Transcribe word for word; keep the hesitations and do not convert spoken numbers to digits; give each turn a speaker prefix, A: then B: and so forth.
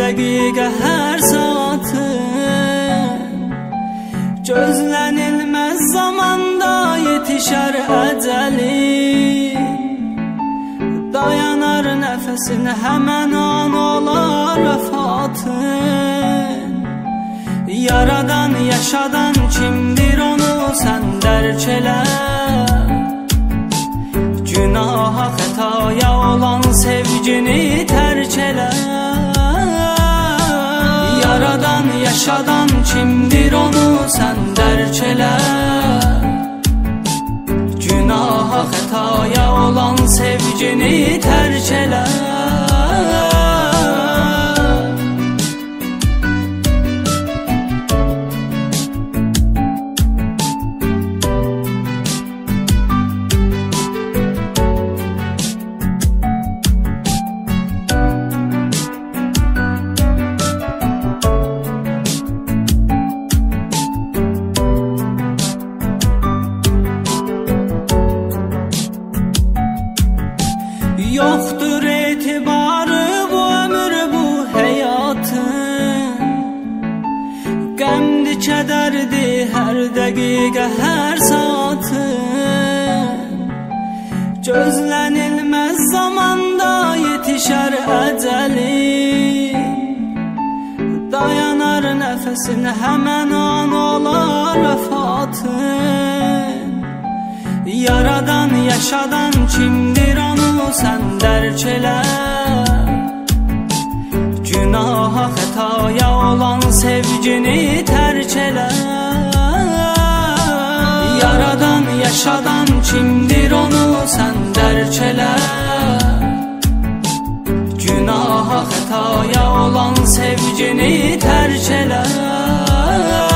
A: dəqiqə, hər saatı gözlənilməz zamanda yetişər əcəli. Dayanar nəfəsin, həmən an olar vəfatın. Yaradan, yaşadan kimdir onu sən dərk elə. Günaha, xətaya olan sevgini tərk elə. Yaradan, yaşadan kimdir onu sən dərk elə. Günaha, xətaya olan sevgini tərk elə. Yoxdur etibarı bu ömür, bu həyatın. Qəmdi, kədərdi hər dəqiqə, hər saatın. Gözlənilməz zamanda yetişər əcəli. Dayanar nəfəsin, həmən an olar vəfatın. Yaradan, yaşadan kimdir onu sən dərk elə. Günaha, xətaya olan sevgini tərk elə. Yaradan, yaşadan kimdir onu sən dərk elə. Günaha, xətaya olan sevgini tərk elə.